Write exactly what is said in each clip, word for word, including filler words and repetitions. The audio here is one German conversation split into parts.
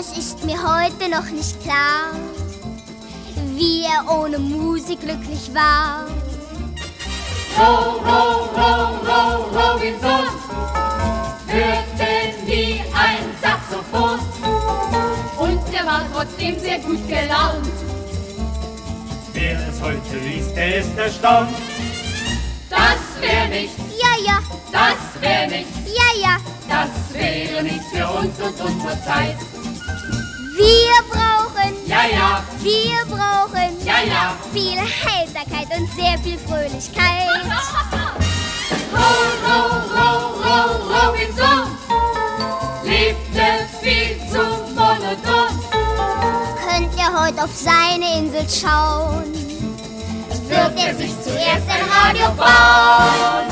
Es ist mir heute noch nicht klar, wie er ohne Musik glücklich war. Row, row, row, row, Robinson hörte nie ein Saxophon und er war trotzdem sehr gut gelaunt. Wer es heute liest, der ist erstaunt. Das wär nichts, Ja, ja, das wär nichts, ja, ja. das wäre nichts für uns und unsere Zeit. Wir brauchen, Ja, ja, wir brauchen ja, ja. viel Heiterkeit und sehr viel Fröhlichkeit. Row, row, row, row, Robinson lebte viel zu monoton. Könnt ihr heute auf seine Insel schauen, wird er sich zuerst ein Radio bauen.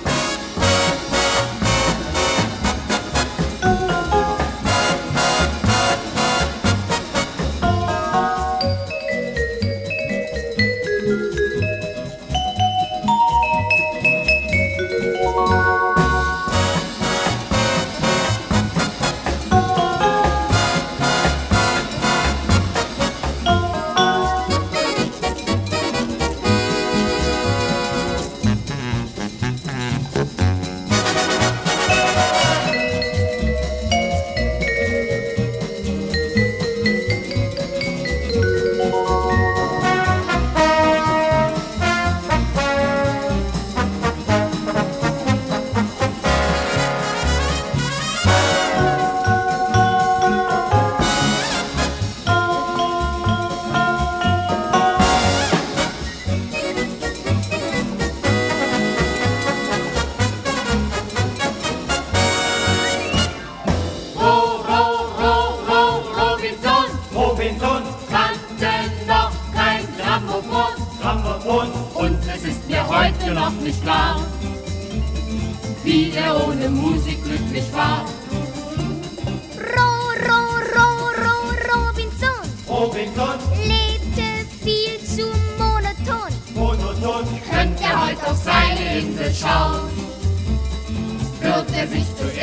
Wie er ohne Musik glücklich war. Row, row, row, row, Robinson Robinson lebte viel zu monoton. monoton. Könnt er heute auf seine Insel schauen, wird er sich zuerst